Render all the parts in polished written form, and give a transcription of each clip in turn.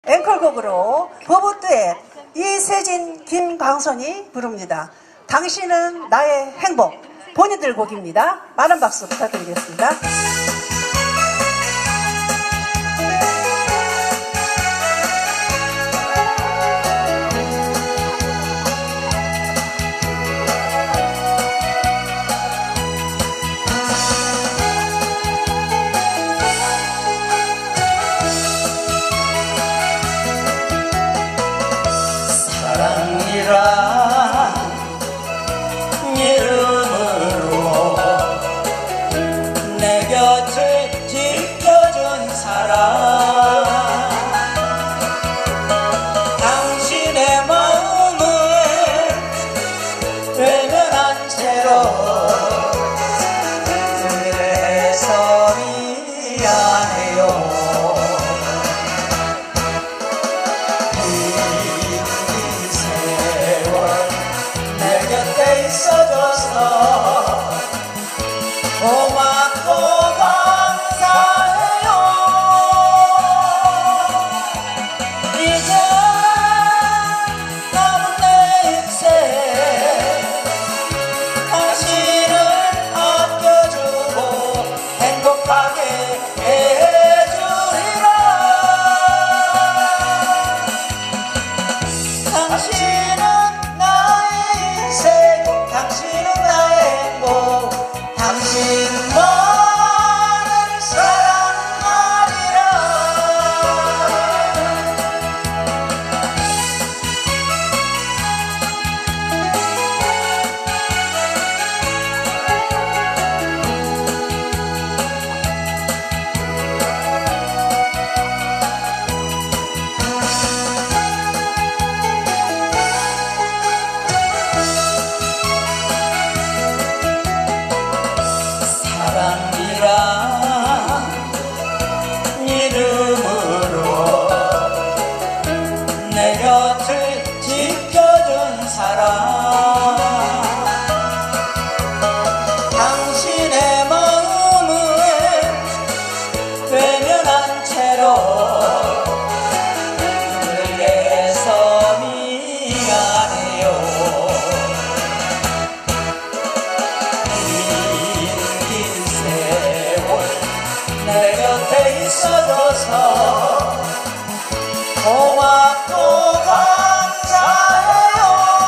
앵콜곡으로 버브듀엣 이세진, 김광선이 부릅니다. 당신은 나의 행복. 본인들 곡입니다. 많은 박수 부탁드리겠습니다. 사랑이란 이름으로 내 곁을 지켜준 사람, 당신의 마음을 외면한 채로 그래서 미안해요. 있어줘서 고맙고 감사해요. 이제 남은 내 인생 당신을 아껴주고 행복하게 해주리라. 당신은 나의 인생, 당신은 나의 행복, 당신만을 사랑하리라. 사랑이란 이름으로 내 곁을 지켜준 사람, 당신의 마음을 외면한 채로 그래서 미안해요. 내 곁에 있어줘서 고맙고 감사해요.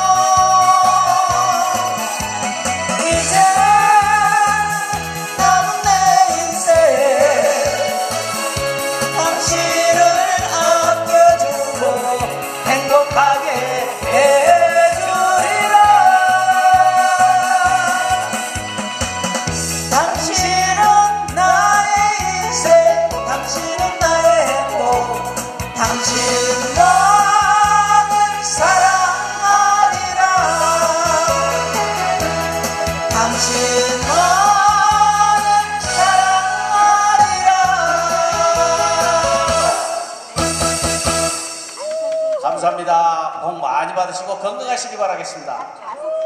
이제 남은 내 인생 당신을 아껴주고 행복하게 해주리라. 당신은 나의 인생, 당신은 나의 행복, 당신만을 사랑하리라. 당신만을 사랑하리라. 감사합니다. 복 많이 받으시고 건강하시기 바라겠습니다.